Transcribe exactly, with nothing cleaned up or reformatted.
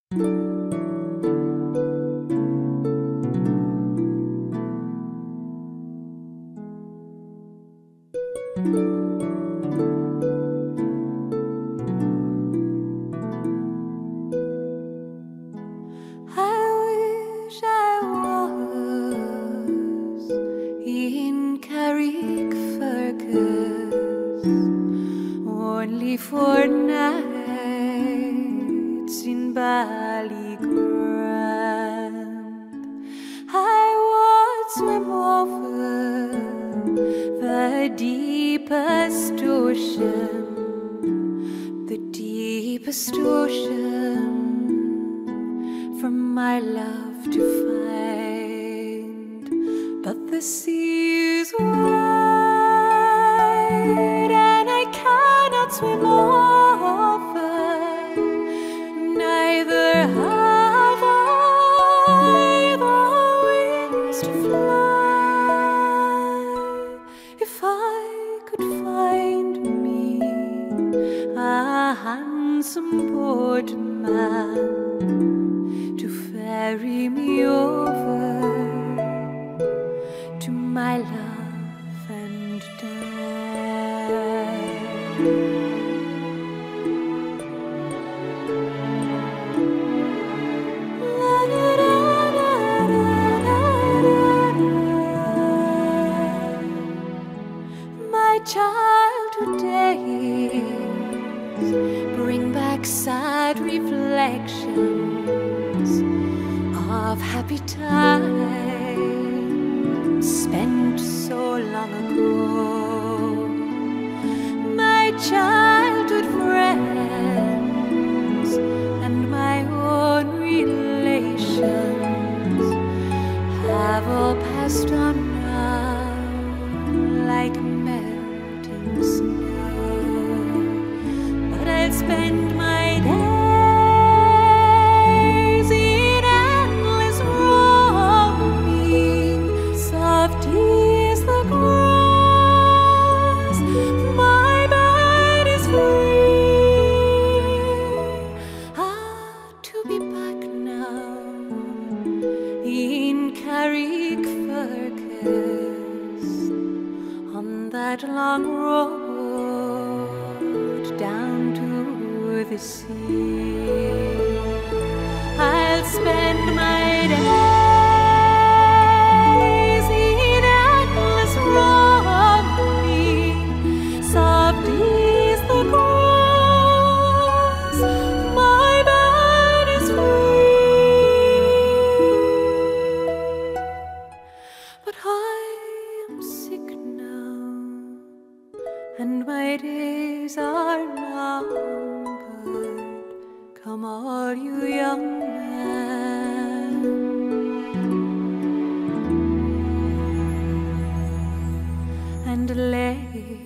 wish I was in Carrickfergus, only for nights in Ballygrand. I would swim over the deepest ocean, the deepest ocean, for my love to find. But the sea is wide, and I cannot swim over, neither have I the wings to fly. If I could find me a handsome boatman to ferry me over to my love and die. My childhood days bring back sad reflections of happy times spent so long ago. My childhood friends and my own relations have all passed on now like melting snow. But I'll spend my days in endless roaming. Soft is the grass, my bed is free. Ah, to be back now in Carrickfergus, on that long road down to the sea. I'll spend my days in endless roaming. Soft is the grass, my bed is free. But I am sick now, and my days are numbered. Come all you young men, and lay